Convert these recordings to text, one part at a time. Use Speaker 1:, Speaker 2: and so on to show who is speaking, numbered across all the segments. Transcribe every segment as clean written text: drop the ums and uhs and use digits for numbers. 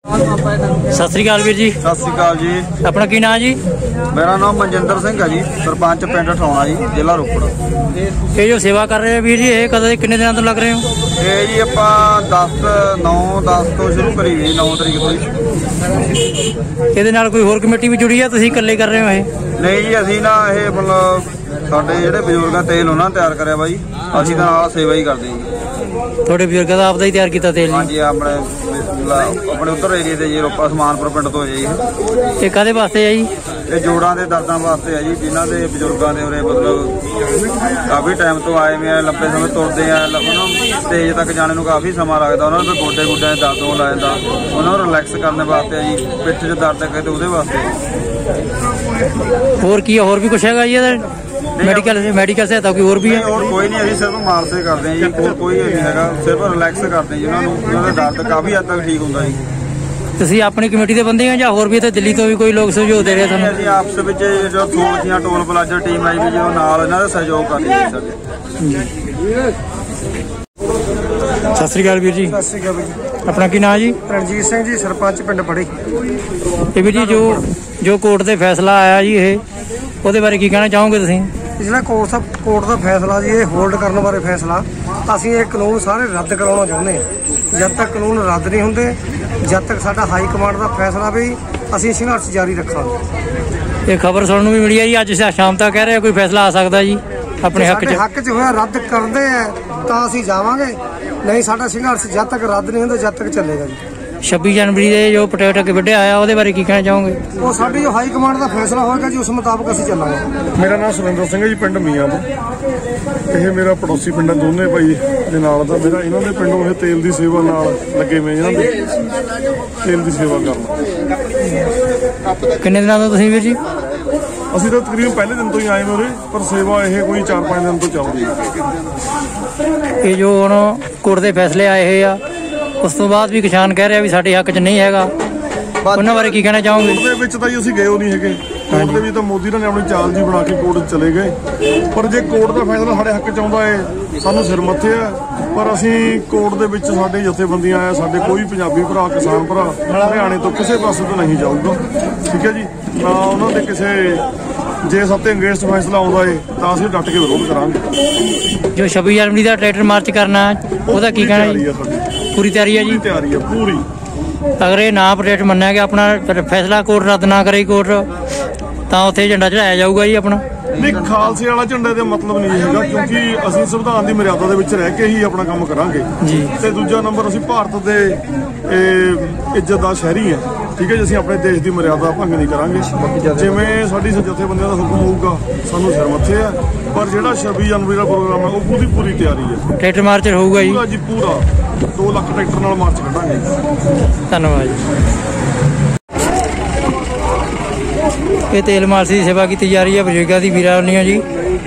Speaker 1: सत श्री अकाल वीर जी।
Speaker 2: सत श्री अकाल जी।
Speaker 1: अपना की नाम जी?
Speaker 2: मेरा नाम मनजिंदर सिंह है जी, सरपंच पिंड ठौणा जी, जिला रोपड़।
Speaker 1: ये जो सेवा कर रहे हो वीर जी, ये कदों किन्ने दिनों तो लग रहे हो?
Speaker 2: ये जी ਆਪਾਂ 10 ਤੋਂ ਸ਼ੁਰੂ ਕਰੀ ਗਈ, 9 ਤਰੀਕ ਤੋਂ ਹੀ।
Speaker 1: ਇਹਦੇ ਨਾਲ ਕੋਈ ਹੋਰ ਕਮੇਟੀ ਵੀ ਜੁੜੀ ਆ, ਤੁਸੀਂ ਇਕੱਲੇ ਕਰ ਰਹੇ ਹੋ ਇਹ?
Speaker 2: ਨਹੀਂ ਜੀ, ਅਸੀਂ ਨਾ ਇਹ ਮਤਲਬ ਸਾਡੇ ਜਿਹੜੇ ਬਜ਼ੁਰਗਾਂ ਤੇਲ ਉਹਨਾਂ ਨੇ ਤਿਆਰ ਕਰਿਆ ਬਾਈ, ਅਸੀਂ ਤਾਂ ਨਾਲ ਸੇਵਾ ਹੀ ਕਰਦੇ ਜੀ।
Speaker 1: ਤੁਹਾਡੇ ਬਜ਼ੁਰਗਾਂ ਦਾ ਆਪਦਾ ਹੀ ਤਿਆਰ ਕੀਤਾ ਤੇਲ?
Speaker 2: ਹਾਂਜੀ, ਆਪਣੇ ਉੱਧਰ ਏਰੀਏ ਤੇ ਜੀ, ਰੋਪਾ ਸਮਾਨਪੁਰ ਪਿੰਡ ਤੋਂ ਜੀ।
Speaker 1: ਇਹ ਕਾਹਦੇ ਵਾਸਤੇ ਆ ਜੀ?
Speaker 2: ਇਹ ਜੋੜਾਂ ਦੇ ਦਰਦਾਂ ਵਾਸਤੇ ਆ ਜੀ, ਜਿਨ੍ਹਾਂ ਦੇ ਬਜ਼ੁਰਗਾਂ ਦੇ ਉਰੇ ਮਤਲਬ ਕਾਫੀ ਟਾਈਮ ਤੋਂ ਆਏ ਵੇ ਆ, ਲੰਬੇ ਸਮੇਂ ਤੁਰਦੇ ਆ, ਉਹਨਾਂ ਨੂੰ ਸਟੇਜ ਤੱਕ ਜਾਣੇ ਨੂੰ ਕਾਫੀ ਸਮਾਂ ਲੱਗਦਾ, ਉਹਨਾਂ ਨੂੰ ਗੋਡੇ ਗੁੱਡਿਆਂ ਦੇ ਦਰਦ ਹੋਣ ਲੱਗ ਜਾਂਦਾ, ਉਹਨਾਂ ਨੂੰ ਰਿਲੈਕਸ ਕਰਨ ਵਾਸਤੇ ਆ ਜੀ। ਪਿੱਠ 'ਚ ਦਰਦ ਹੈ ਤੇ ਉਹਦੇ ਵਾਸਤੇ।
Speaker 1: ਹੋਰ ਕੀ, ਹੋਰ ਵੀ ਕੁਛ ਹੈਗਾ ਜੀ ਇਹਦਾ? ਮੈਡੀਕਲ ਸਹਾਇਤਾ ਕੋਈ ਹੋਰ ਵੀ ਹੈ?
Speaker 2: ਹੋਰ ਕੋਈ ਨਹੀਂ, ਅਸੀਂ ਸਿਰਫ ਮਾਲਸੇ ਕਰਦੇ ਹਾਂ ਜੀ, ਹੋਰ ਕੋਈ ਨਹੀਂ ਹੈਗਾ, ਸਿਰਫ ਰਿਲੈਕਸ ਕਰਦੇ ਜੀ ਉਹਨਾਂ ਨੂੰ, ਉਹਨਾਂ ਦਾ ਦਰਦ ਕਾਫੀ ਹੱਦ ਤੱਕ ਠੀਕ ਹੁੰਦਾ ਜੀ।
Speaker 1: ਤੁਸੀਂ ਆਪਣੀ ਕਮੇਟੀ ਦੇ ਬੰਦੇ ਆ ਜਾਂ ਹੋਰ ਵੀ ਇੱਥੇ ਦਿੱਲੀ ਤੋਂ ਵੀ ਕੋਈ ਲੋਕ ਸਹਿਯੋਗ ਦੇ ਰਹੇ ਤੁਹਾਨੂੰ?
Speaker 2: ਅਸੀਂ ਆਪਸ ਵਿੱਚ ਜੋ ਥੋੜੀਆਂ ਟੋਲ ਪਲਾਜ਼ਾ ਟੀਮ ਆਈ ਵੀ ਜੀ, ਉਹ ਨਾਲ ਇਹਨਾਂ ਦਾ ਸਹਿਯੋਗ ਕਰਦੇ ਜੀ ਸਾਡੇ।
Speaker 1: ਸਤਿ ਸ੍ਰੀ ਅਕਾਲ ਵੀਰ ਜੀ।
Speaker 2: ਸਤਿ ਸ਼੍ਰੀ ਅਕਾਲ ਜੀ।
Speaker 1: ਆਪਣਾ ਕੀ ਨਾਮ ਜੀ?
Speaker 2: ਰਣਜੀਤ ਸਿੰਘ ਜੀ, ਸਰਪੰਚ ਪਿੰਡ ਬੜੀ।
Speaker 1: ਇਹ ਵੀਰ ਜੀ ਜੋ ਕੋਰਟ ਦੇ ਫੈਸਲਾ ਆਇਆ ਜੀ, ਇਹ ਉਹਦੇ ਬਾਰੇ ਕੀ ਕਹਿਣਾ ਚਾਹੋਗੇ ਤੁਸੀਂ?
Speaker 3: ਜਿਹੜਾ ਕੋਰਟ ਦਾ ਫੈਸਲਾ ਜੀ, ਇਹ ਹੋਲਡ ਕਰਨ ਬਾਰੇ ਫੈਸਲਾ, ਅਸੀਂ ਇਹ ਕਾਨੂੰਨ ਸਾਰੇ ਰੱਦ ਕਰਾਉਣਾ ਚਾਹੁੰਦੇ ਹਾਂ। ਜਦ ਤੱਕ ਕਾਨੂੰਨ ਰੱਦ ਨਹੀਂ ਹੁੰਦੇ, ਜਦ ਤੱਕ ਸਾਡਾ ਹਾਈ ਕਮਾਂਡ ਦਾ ਫੈਸਲਾ ਵੀ, ਅਸੀਂ ਸੰਘਰਸ਼ ਜਾਰੀ ਰੱਖਾਂਗੇ।
Speaker 1: ਇਹ ਖਬਰ ਸੁਣਨ ਨੂੰ ਵੀ ਮਿਲੀ ਹੈ ਜੀ, ਅੱਜ ਸ਼ਾਮ ਤੱਕ ਕਹਿ ਰਹੇ ਕੋਈ ਫੈਸਲਾ ਆ ਸਕਦਾ ਜੀ ਆਪਣੇ ਹੱਕ 'ਚ
Speaker 3: ਹੋਇਆ। ਰੱਦ ਕਰਦੇ ਆ ਤਾਂ ਅਸੀਂ ਜਾਵਾਂਗੇ, ਨਹੀਂ ਸਾਡਾ ਸੰਘਰਸ਼ ਜਦ ਤੱਕ ਰੱਦ ਨਹੀਂ ਹੁੰਦਾ, ਜਦ ਤੱਕ ਚੱਲੇਗਾ ਜੀ।
Speaker 1: 26 ਜਨਵਰੀ ਦੇ ਜੋ ਪਟੇਟ ਅੱਗੇ ਵੱਢਿਆ ਆਇਆ, ਉਹਦੇ ਬਾਰੇ ਕੀ ਕਹਿਣਾ ਚਾਹੋਗੇ?
Speaker 3: ਉਹ ਸਾਡੀ ਜੋ ਹਾਈ ਕਮਾਂਡ ਦਾ ਫੈਸਲਾ ਹੋਏਗਾ ਜੀ, ਉਸ ਮੁਤਾਬਕ ਅਸੀਂ ਚੱਲਾਂਗੇ।
Speaker 4: ਮੇਰਾ ਨਾਮ ਸੁਰਿੰਦਰ ਸਿੰਘ ਹੈ ਜੀ, ਪਿੰਡ ਮੀਆਂਪੁਰ। ਇਹ ਮੇਰਾ ਪੜੋਸੀ ਪਿੰਡ ਦੋਨੇ ਭਾਈ ਦੇ ਨਾਲ ਦਾ, ਮੇਰਾ ਇਹਨਾਂ ਦੇ ਪਿੰਡੋਂ ਇਹ ਤੇਲ ਦੀ ਸੇਵਾ ਨਾਲ ਲੱਗੇ ਹੋਏ, ਇਹਨਾਂ ਦੇ ਤੇਲ ਦੀ ਸੇਵਾ ਕਰਨ।
Speaker 1: ਕਿੰਨੇ ਦਿਨਾਂ ਤੋਂ ਤੁਸੀਂ ਵੀਰ ਜੀ?
Speaker 4: ਅਸੀਂ ਤਾਂ ਤਕਰੀਬਨ ਪਹਿਲੇ ਦਿਨ ਤੋਂ ਹੀ ਆਏ ਹੋਏ, ਪਰ ਸੇਵਾ ਇਹ ਕੋਈ 4-5 ਦਿਨ ਤੋਂ ਚੱਲਦੀ ਹੈ।
Speaker 1: ਇਹ ਜੋ ਹੁਣ ਕੋਰਟ ਦੇ ਫੈਸਲੇ ਆਏ ਹੋਏ ਆ, ਉਸ ਤੋਂ ਬਾਅਦ ਵੀ ਕਿਸਾਨ ਕਹਿ ਰਿਹਾ ਵੀ ਸਾਡੇ ਹੱਕ 'ਚ ਨਹੀਂ ਹੈਗਾ, ਉਹਨਾਂ ਬਾਰੇ ਕੀ ਕਹਿਣਾ ਚਾਹੋਗੇ?
Speaker 4: ਕੋਰਟ ਦੇ ਵਿੱਚ ਤਾਂ ਜੀ ਅਸੀਂ ਗਏ ਨਹੀਂ ਹੈਗੇ, ਕੋਰਟ ਦੇ ਵਿੱਚ ਤਾਂ ਮੋਦੀ ਨੇ ਆਪਣੀ ਚਾਲ ਜੀ ਬਣਾ ਕੇ ਕੋਰਟ 'ਚ ਚਲੇ ਗਏ, ਪਰ ਜੇ ਕੋਰਟ ਦਾ ਫੈਸਲਾ ਸਾਡੇ ਹੱਕ 'ਚ ਆਉਂਦਾ ਹੈ, ਸਾਨੂੰ ਸਿਰ ਮੱਥੇ ਆ। ਪਰ ਅਸੀਂ ਕੋਰਟ ਦੇ ਵਿੱਚ ਸਾਡੇ ਜਥੇਬੰਦੀਆਂ ਆ, ਸਾਡੇ ਕੋਈ ਪੰਜਾਬੀ ਭਰਾ, ਕਿਸਾਨ ਭਰਾ ਹਰਿਆਣੇ ਤੋਂ ਕਿਸੇ ਪਾਸੇ ਤੋਂ ਨਹੀਂ ਜਾਊਗਾ, ਠੀਕ ਹੈ ਜੀ। ਤਾਂ ਉਹਨਾਂ ਦੇ ਕਿਸੇ ਜੇ ਸਾਡੇ ਅੰਗੇਸਟ ਫੈਸਲਾ ਆਉਂਦਾ ਹੈ ਤਾਂ ਅਸੀਂ ਡਟ ਕੇ ਵਿਰੋਧ ਕਰਾਂਗੇ।
Speaker 1: ਜੋ 26 ਜਨਵਰੀ ਦਾ ਟਰੈਕਟਰ ਮਾਰਚ ਕਰਨਾ, ਉਹਦਾ ਕੀ ਕਹਿਣਾ ਜੀ? ਪੂਰੀ ਤਿਆਰੀ ਹੈ ਜੀ?
Speaker 4: ਤਿਆਰੀ ਹੈ ਪੂਰੀ।
Speaker 1: ਅਗਰ ਇਹ ਨਾ ਪ੍ਰੋਟੈਸਟ ਮੰਨਿਆ ਗਿਆ, ਆਪਣਾ ਫੈਸਲਾ ਕੋਰਟ ਰੱਦ ਨਾ ਕਰੇ ਕੋਰਟ, ਤਾਂ ਉੱਥੇ ਝੰਡਾ ਚੜਾਇਆ ਜਾਊਗਾ ਜੀ ਆਪਣਾ?
Speaker 4: ਨਹੀਂ, ਖਾਲਸੇ ਵਾਲਾ ਝੰਡੇ ਦਾ ਮਤਲਬ ਨਹੀਂ ਹੈਗਾ, ਕਿਉਂਕਿ ਅਸੀਂ ਸੰਵਿਧਾਨ ਦੀ ਮਰਿਆਦਾ ਦੇ ਵਿੱਚ ਰਹਿ ਕੇ ਹੀ ਆਪਣਾ ਕੰਮ ਕਰਾਂਗੇ
Speaker 1: ਜੀ।
Speaker 4: ਤੇ ਦੂਜਾ ਨੰਬਰ, ਅਸੀਂ ਭਾਰਤ ਦੇ ਇੱਜ਼ਤਦਾਰ ਸ਼ਹਿਰੀ ਹਾਂ, ਠੀਕ ਹੈ ਜੀ। ਅਸੀਂ ਆਪਣੇ ਦੇਸ਼ ਦੀ ਮਰਿਆਦਾ ਭੰਗ ਨਹੀਂ ਕਰਾਂਗੇ, ਜਿਵੇਂ ਸਾਡੀ ਜਥੇਬੰਦੀਆਂ ਦਾ ਹੁਕਮ ਹੋਊਗਾ, ਸਾਨੂੰ ਸਿਰ ਮੱਥੇ ਆ। ਪਰ ਜਿਹੜਾ 26 ਜਨਵਰੀ ਦਾ ਪ੍ਰੋਗਰਾਮ ਹੈ, ਉਹ ਪੂਰੀ ਤਿਆਰੀ ਹੈ।
Speaker 1: ਟਰੈਕਟਰ ਮਾਰਚ ਹੋਊਗਾ ਜੀ?
Speaker 4: ਪੂਰਾ ਜੀ ਪੂਰਾ, 2 ਲੱਖ ਟਰੈਕਟਰ ਨਾਲ ਮਾਰਚ ਕੱਢਾਂਗੇ।
Speaker 1: ਧੰਨਵਾਦ ਜੀ। ਇਹ ਤੇਲ ਮਾਲਸ਼ ਦੀ ਸੇਵਾ ਕੀਤੀ ਜਾ ਰਹੀ ਹੈ ਬਜ਼ੁਰਗਾਂ ਦੀ, ਵੀਰਾਂ ਵੱਲੋਂ ਜੀ।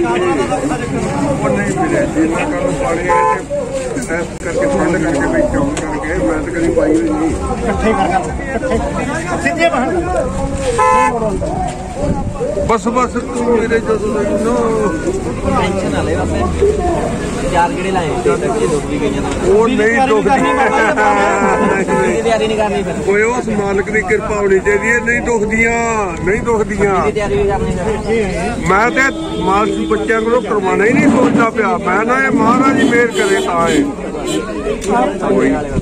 Speaker 2: ਬਸ ਤੂੰ ਮੇਰੇ
Speaker 5: ਟੈਨਸ਼ਨ ਨਾ ਲੈ, ਚਾਰ ਗੇੜੇ ਲਾਏ
Speaker 2: ਉਹ ਨਹੀਂ ਦੁਖਦੀ,
Speaker 5: ਤਿਆਰੀ ਨਹੀਂ ਕਰਨੀ ਫਿਰ
Speaker 2: ਕੋਈ ਉਸ ਮਾਲਕ ਦੀ ਕਿਰਪਾ ਹੋਣੀ ਚਾਹੀਦੀ ਹੈ। ਨਹੀਂ ਦੁਖਦੀਆਂ
Speaker 5: ਤਿਆਰੀ ਵੀ ਕਰਨੀ।
Speaker 2: ਮੈਂ ਤੇ ਮਾਲਕ ਬੱਚਿਆਂ ਕੋਲੋਂ ਕਰਵਾਉਣਾ ਹੀ ਨਹੀਂ ਸੋਚਦਾ ਪਿਆ, ਮੈਂ ਨਾ ਇਹ ਮਹਾਰਾਜ ਜੀ ਮਿਹਰ ਕਰੇ ਤਾਂ